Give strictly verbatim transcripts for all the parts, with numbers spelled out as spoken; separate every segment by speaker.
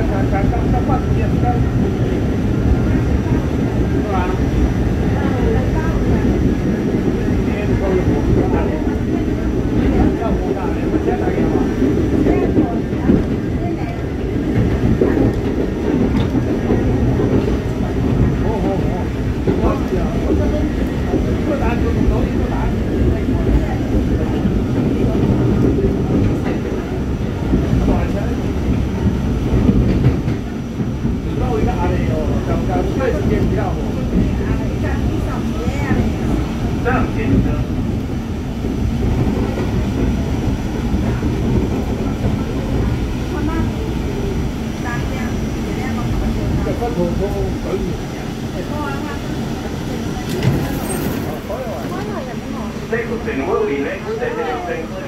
Speaker 1: Stapleton will be next at Saint Cloud.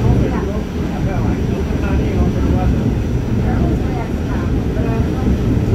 Speaker 2: 「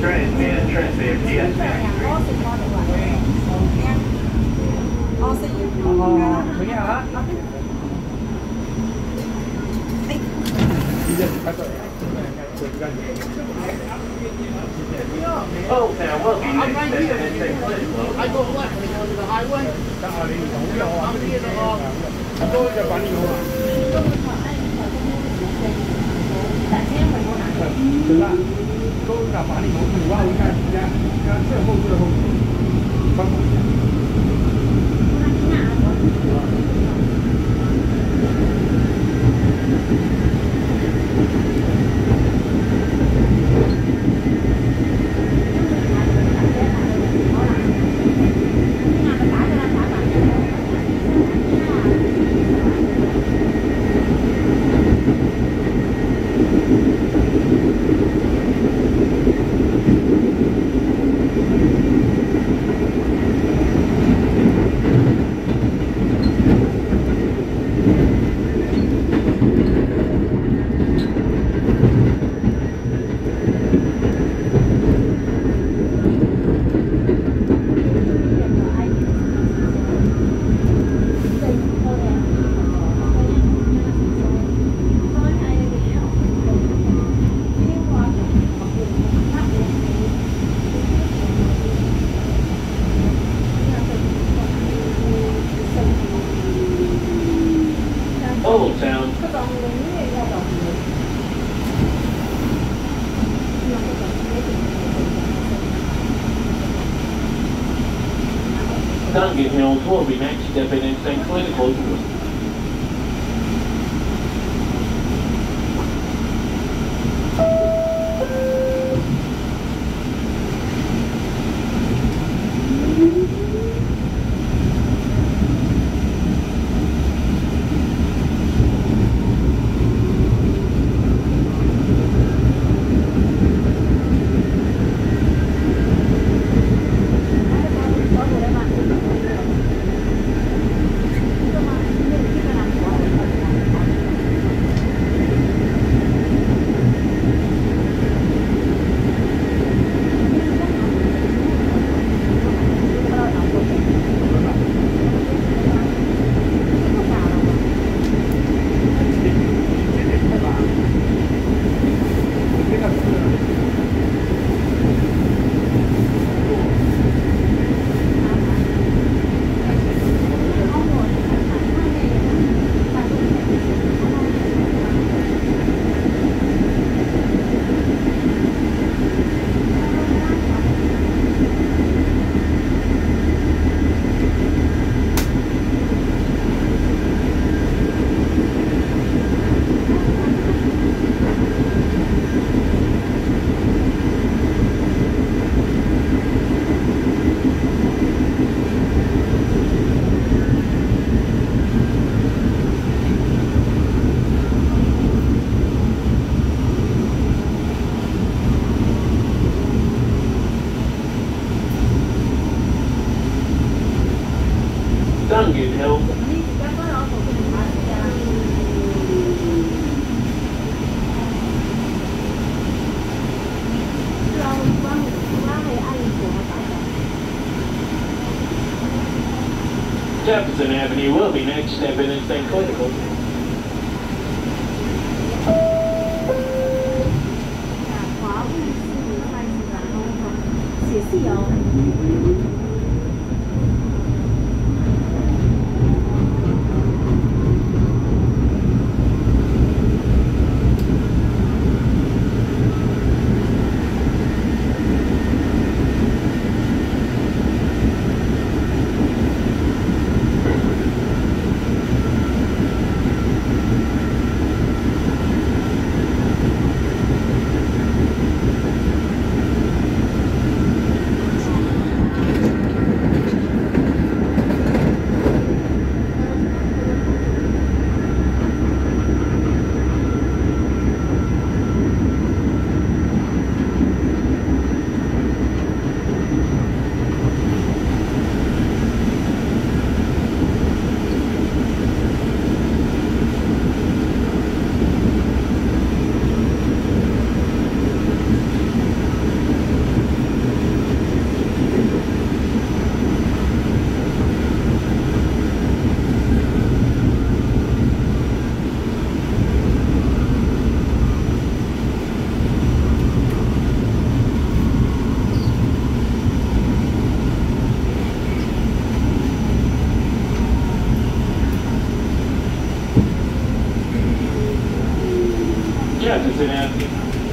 Speaker 1: Transmit, transmit, yes, ma'am.
Speaker 2: Ờ, xây dựng.
Speaker 3: Ờ, mấy nhà hả?
Speaker 1: Old Town will be next step in Saint Clair.
Speaker 4: I go left and go to the highway. I'm here to, uh,
Speaker 3: tôiจะbán nhiều à? Thực ra tôi là bán nhiều từ bao nhiêu ngày nha, cái sẽ không được không? Vâng.
Speaker 1: Old Town. Duncan Hills will be next stepping in Saint Clair to close the door. Duncan Hill. Jefferson Avenue will be next stepping in Saint Clair to close the door.
Speaker 2: 华物是开始然后写字哦。
Speaker 1: Cincinnati.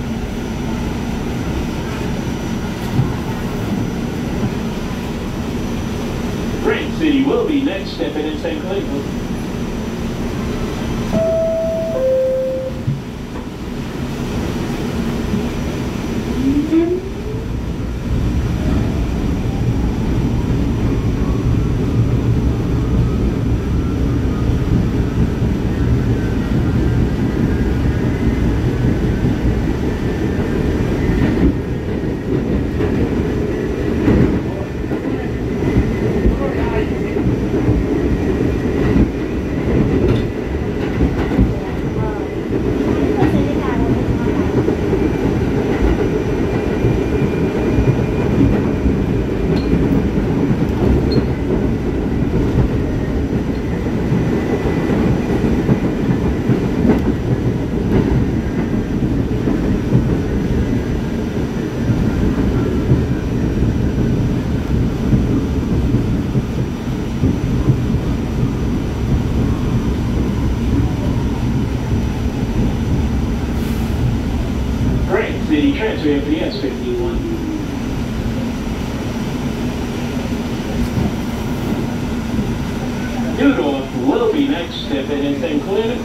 Speaker 1: Grant City will be next, stepping in Saint Cleveland. City transfer F D S fifty-one. Neudorf will be next, stepping in Saint Cleveland.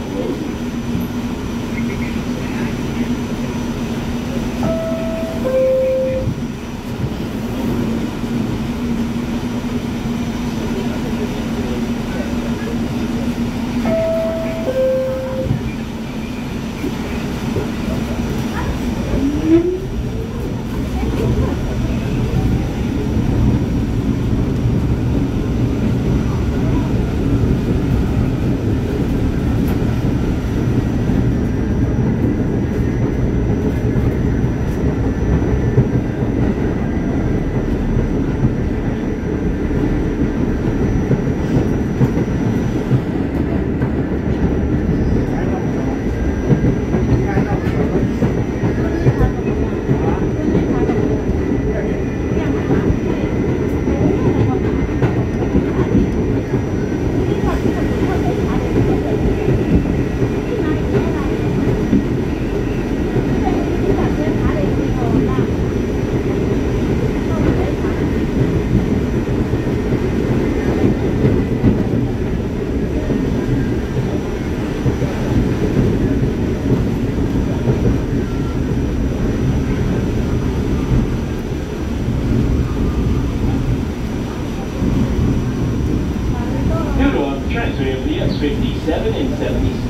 Speaker 1: Transfer F D S fifty-seven and seventy-six.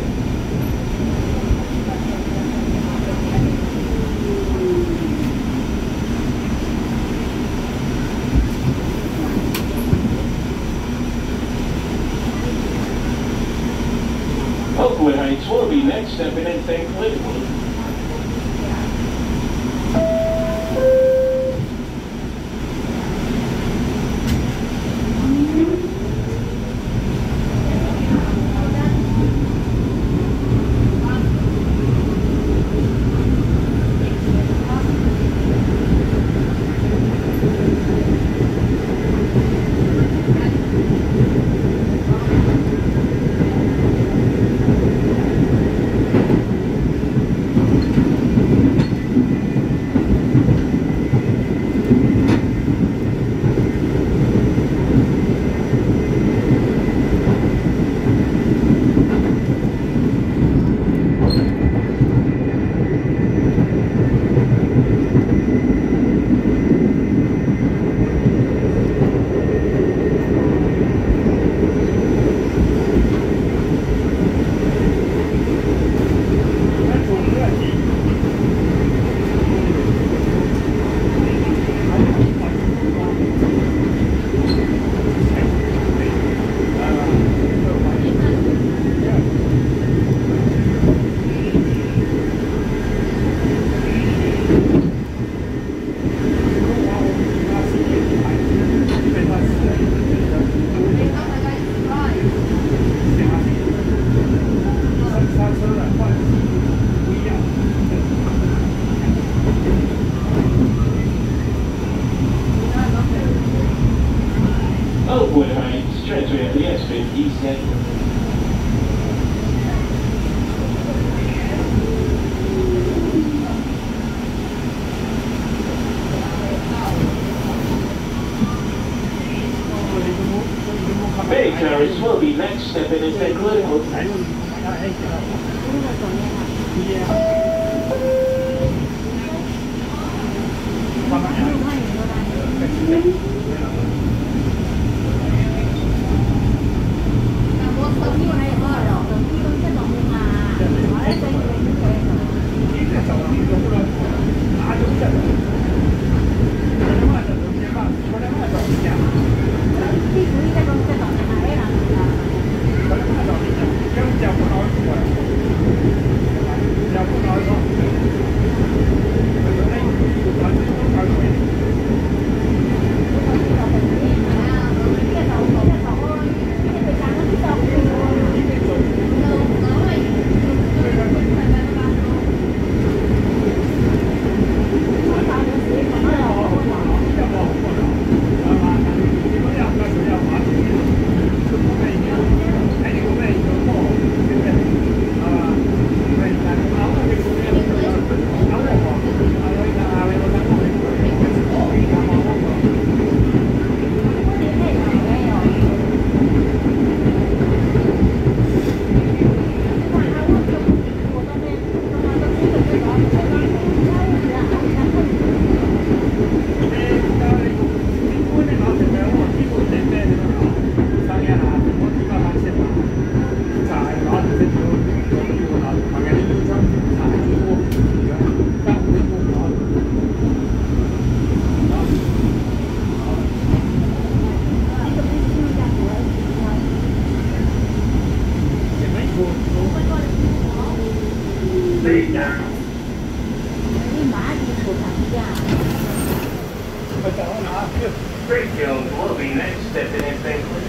Speaker 1: Oakwood Heights will be next, stepping in Saint Cleveland. Oakwood Heights, transfer F D S fifty-seven. Freight carriers will be next. Step in and stay clear.
Speaker 3: 还有还还行。
Speaker 2: 那个怎么样？
Speaker 3: 对呀。慢慢
Speaker 2: 六块钱多大？我手机还有多少？手机都这种的嘛，我还真以为是可以的。
Speaker 3: 你这手机都不能拿就这个，我他妈这东西嘛，我他妈找你讲。
Speaker 2: 你属于这种这种的嘛，哎，哪能的？
Speaker 3: 我他妈找你讲，跟讲不好说，讲不好说。哎，我这都搞对。
Speaker 1: Great Jones will be next. Step in and stay clear.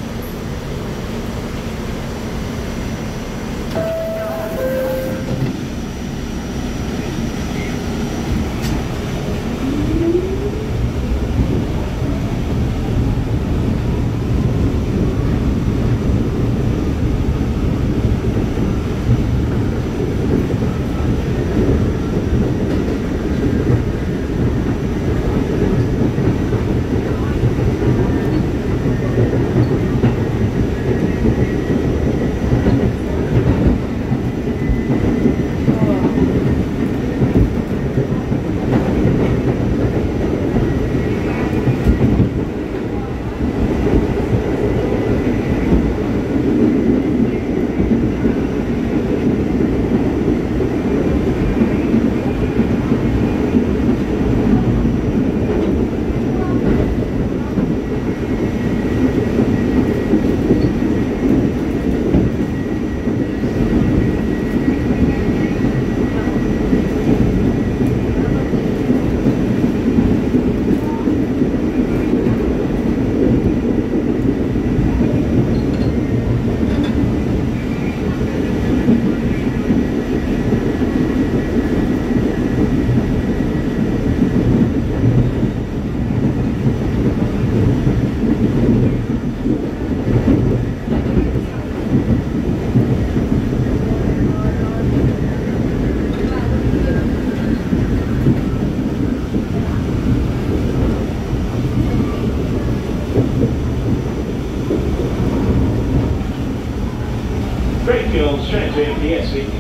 Speaker 1: Great Jones, straight to M P S V.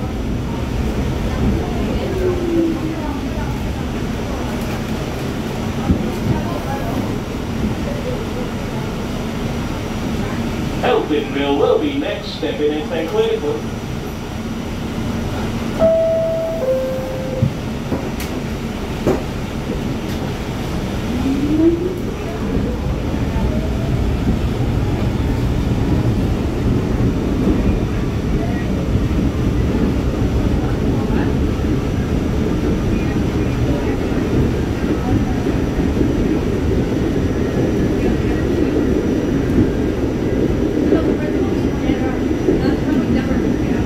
Speaker 1: Elfinville will be next. Step in and stay clear.
Speaker 4: That's probably different.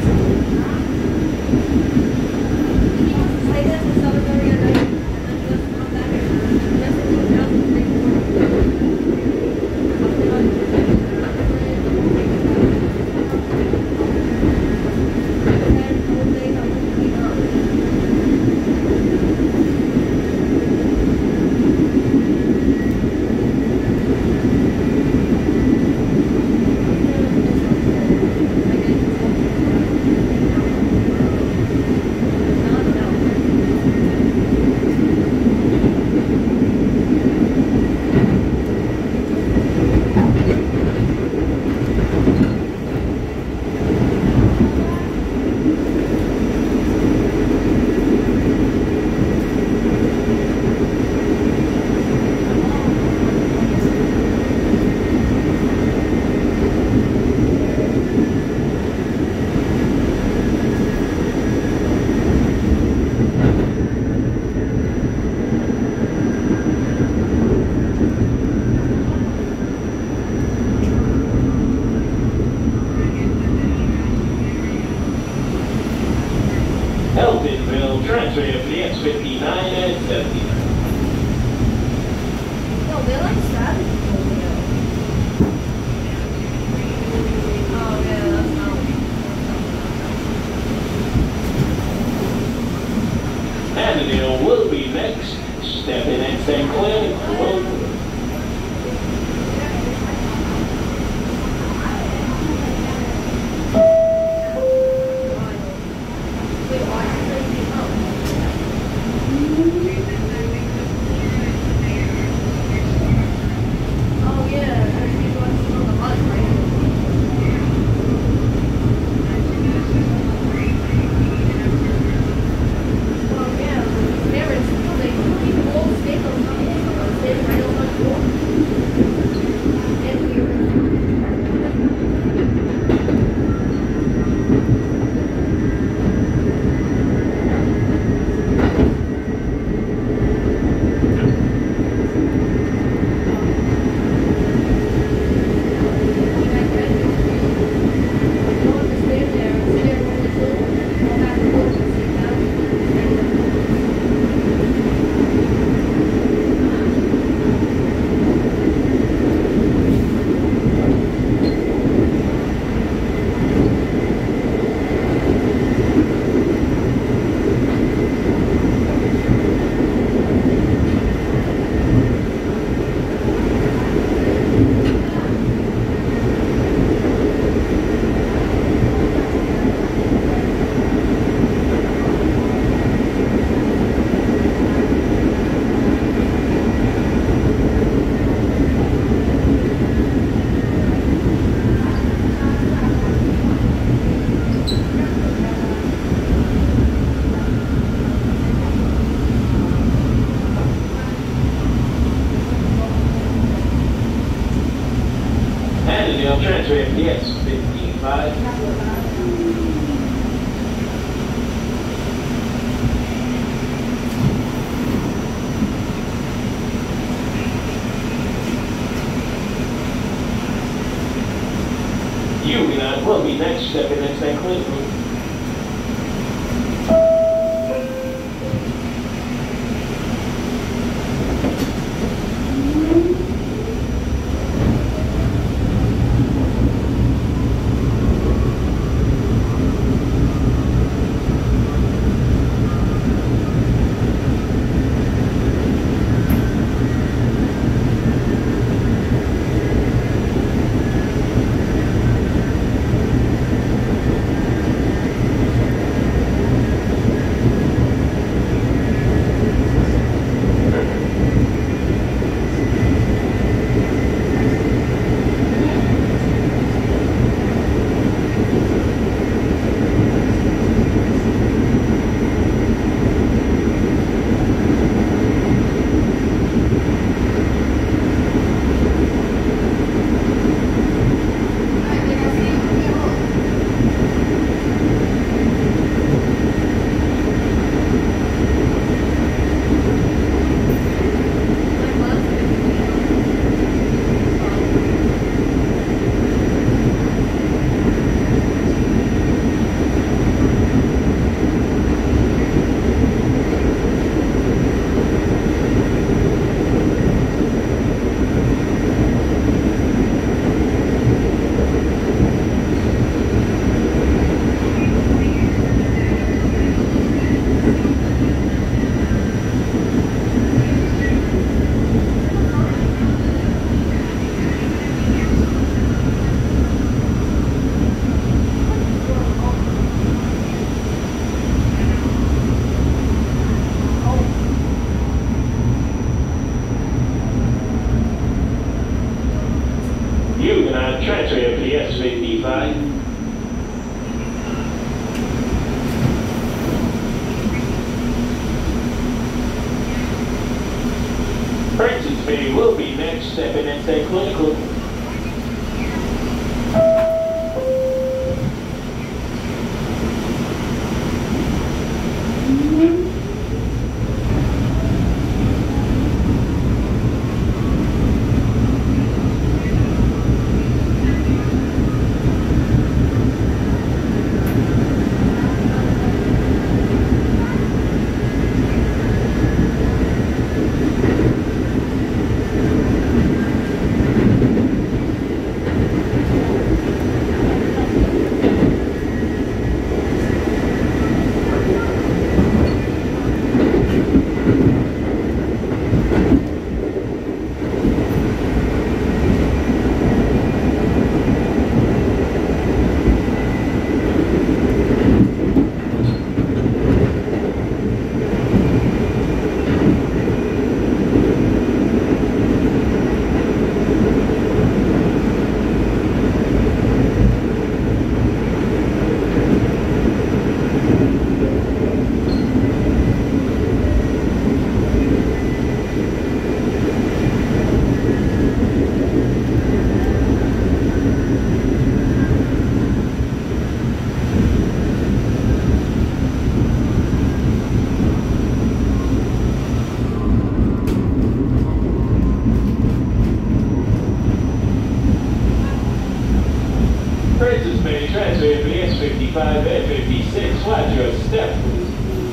Speaker 2: they're like savage people, you know. Oh, yeah, that's not.
Speaker 1: Annandale will be next. Step in at Saint Clair. Well, transfer F T S fifty-five. Huguenot will be next, stepping in Saint Clair. Huguenot transfer F T S fifty-five. Princess Bay will be next, stepping in Saint Clinical. fifty-five and fifty-six. Watch your step, please.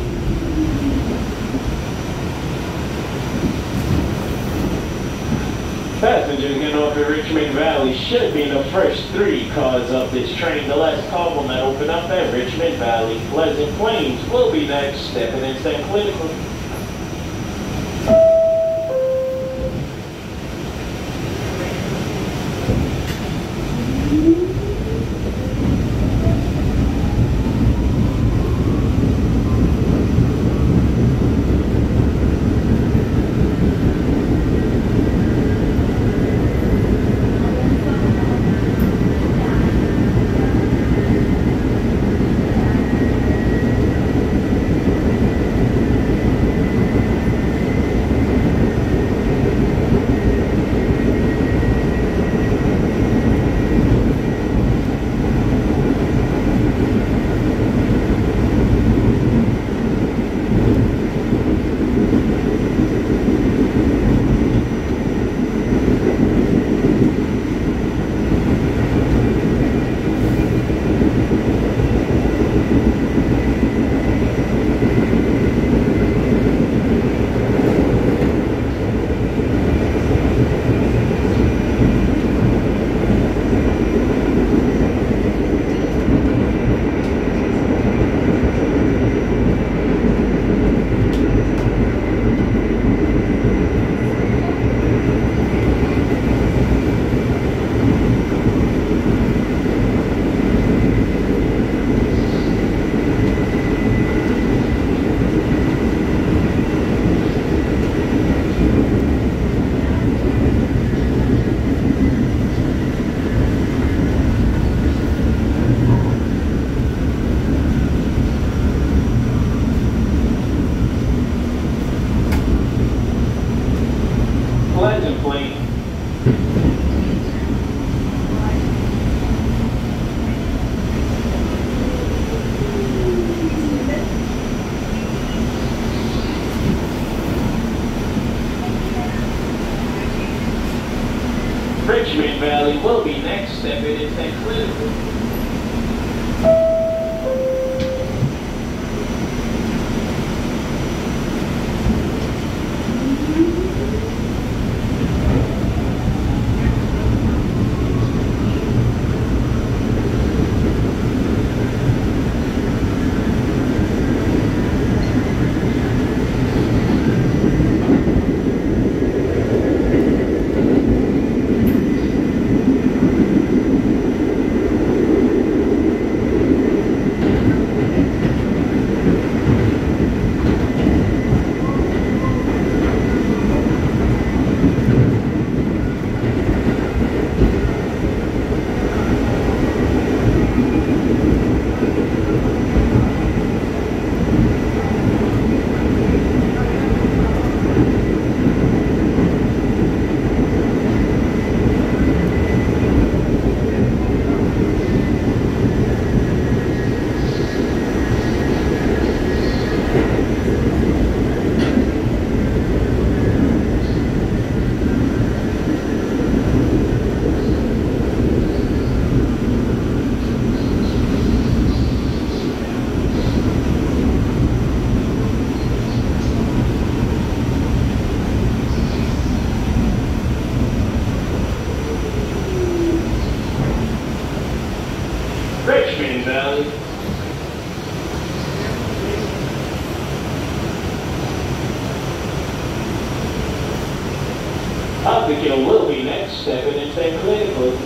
Speaker 1: Passengers getting off at Richmond Valley should be in the first three cars of this train. The last car will not open up at Richmond Valley. Pleasant Plains will be next, stepping in Saint Clinical. Richmond Valley will be next, stepping in Saint Clinical. Richmond Valley. Upperkill will be next, stepping in Saint Clinical.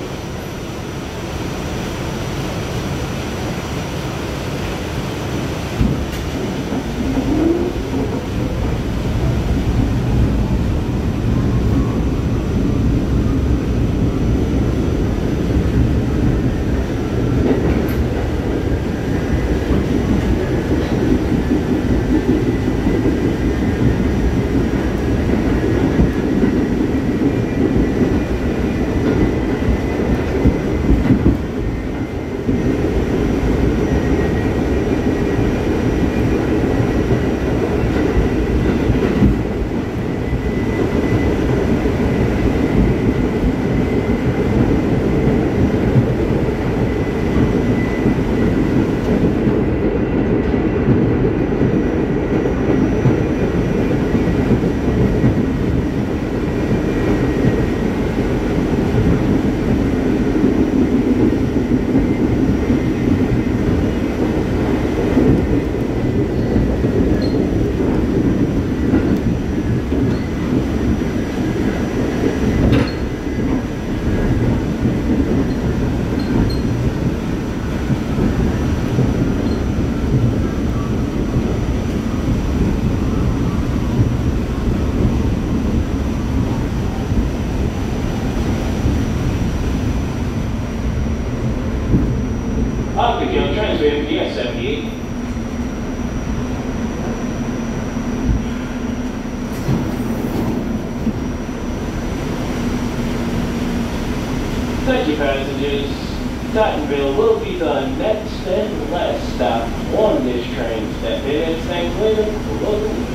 Speaker 1: Thank you, passengers. Tottenville will be the next and last stop on this train. Step in and stand clear for local news.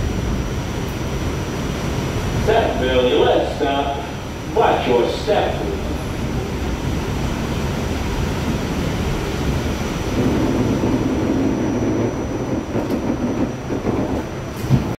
Speaker 1: Tottenville, let's stop. Watch your step.